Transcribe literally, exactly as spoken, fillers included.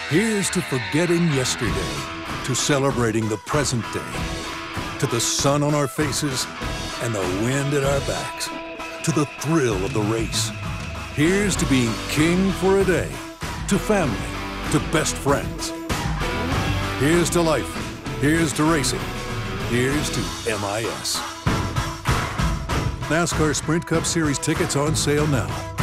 Here's to forgetting yesterday, to celebrating the present day, to the sun on our faces and the wind at our backs, to the thrill of the race. Here's to being king for a day, to family, to best friends. Here's to life. Here's to racing. Here's to M I S. NASCAR Sprint Cup Series tickets on sale now.